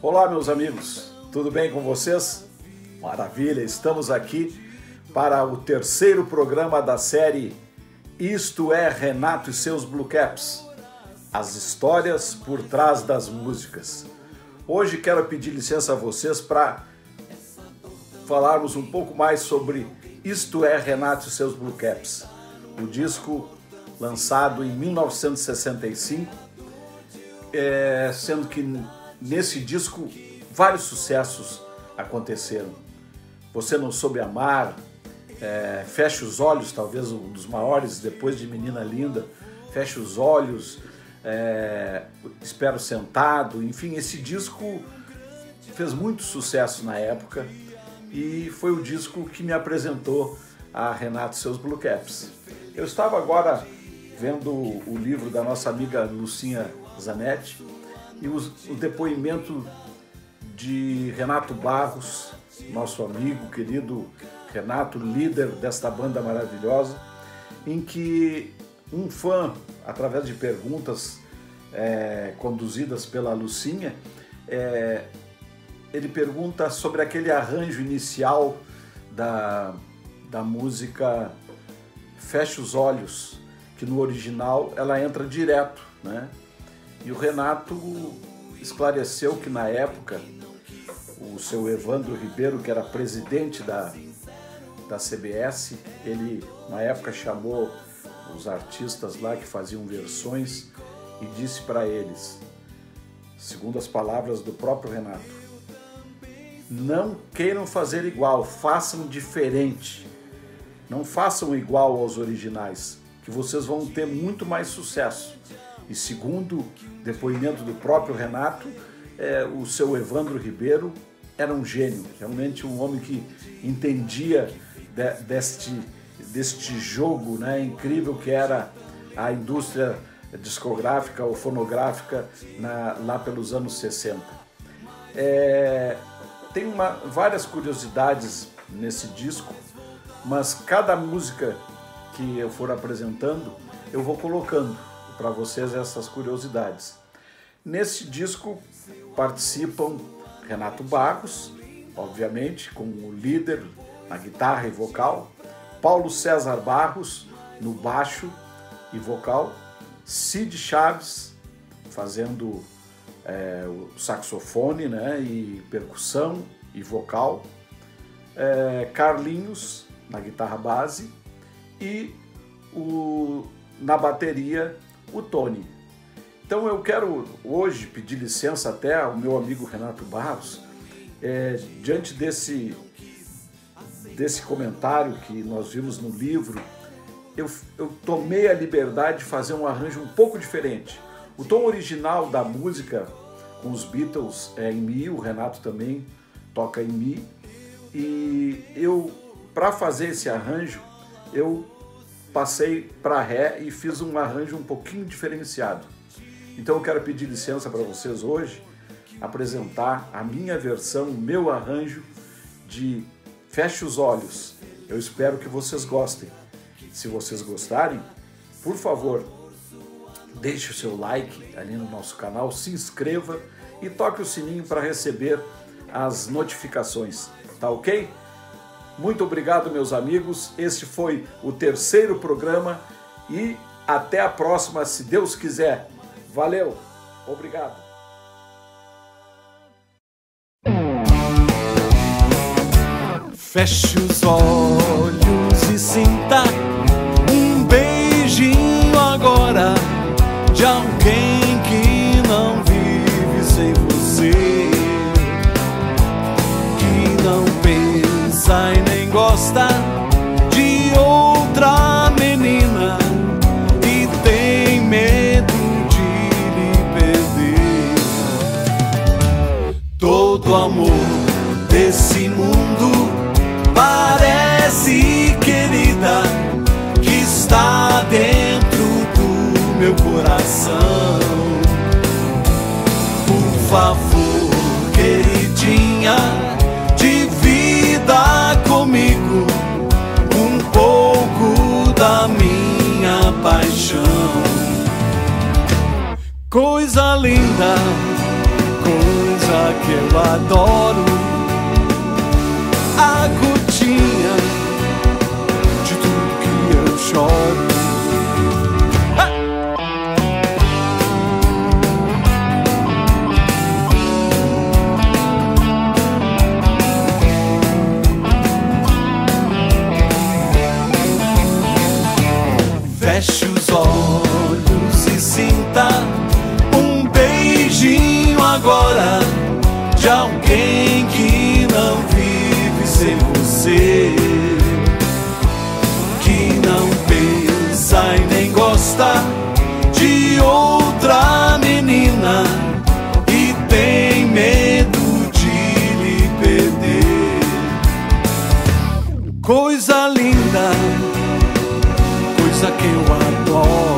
Olá, meus amigos, tudo bem com vocês? Maravilha, estamos aqui para o terceiro programa da série Isto é Renato e seus Blue Caps, as histórias por trás das músicas. Hoje quero pedir licença a vocês para falarmos um pouco mais sobre Isto é Renato e seus Blue Caps, o disco lançado em 1965, sendo que nesse disco vários sucessos aconteceram. Você Não Soube Amar, Feche os Olhos, talvez um dos maiores, depois de Menina Linda, Feche os Olhos, Espero Sentado, enfim, esse disco fez muito sucesso na época e foi o disco que me apresentou a Renato e seus Blue Caps. Eu estava agora vendo o livro da nossa amiga Lucinha Zanetti e o depoimento de Renato Barros, nosso amigo, querido Renato, líder desta banda maravilhosa, em que um fã, através de perguntas conduzidas pela Lucinha, ele pergunta sobre aquele arranjo inicial da música Feche os Olhos, que no original ela entra direto, né? E o Renato esclareceu que na época o seu Evandro Ribeiro, que era presidente da CBS, ele na época chamou os artistas lá que faziam versões e disse para eles, segundo as palavras do próprio Renato: não queiram fazer igual, façam diferente, não façam igual aos originais, que vocês vão ter muito mais sucesso. E segundo depoimento do próprio Renato, o seu Evandro Ribeiro era um gênio, realmente um homem que entendia deste jogo, né, incrível que era a indústria discográfica ou fonográfica lá pelos anos 60. Tem várias curiosidades nesse disco, mas cada música que eu for apresentando, eu vou colocando para vocês essas curiosidades. Nesse disco participam Renato Barros, obviamente, como líder na guitarra e vocal, Paulo César Barros no baixo e vocal, Cid Chaves fazendo o saxofone, né, e percussão e vocal, Carlinhos na guitarra base e na bateria o Tony. Então eu quero hoje pedir licença até ao meu amigo Renato Barros, diante desse comentário que nós vimos no livro, eu tomei a liberdade de fazer um arranjo um pouco diferente. O tom original da música com os Beatles é em Mi, o Renato também toca em Mi, e para fazer esse arranjo, eu passei para Ré e fiz um arranjo um pouquinho diferenciado. Então eu quero pedir licença para vocês hoje apresentar a minha versão, o meu arranjo de Feche os Olhos. Eu espero que vocês gostem. Se vocês gostarem, por favor, deixe o seu like ali no nosso canal, se inscreva e toque o sininho para receber as notificações, tá ok? Muito obrigado, meus amigos. Este foi o terceiro programa e até a próxima, se Deus quiser. Valeu, obrigado. Feche os olhos e sinta um beijinho agora de alguém que não vive sem você, que não pensa e nem gosta de outra menina e tem medo de lhe perder. Todo amor desse mundo parece, querida, que está dentro do meu coração. Por favor, queridinha, divida comigo um pouco da minha paixão. Coisa linda, coisa que eu adoro, a gotinha de tudo que eu choro. Feche os olhos e sinta um beijinho agora de alguém que não vive sem você, que não pensa e nem gosta de outra menina e tem medo de lhe perder. Coisa linda, coisa que eu adoro.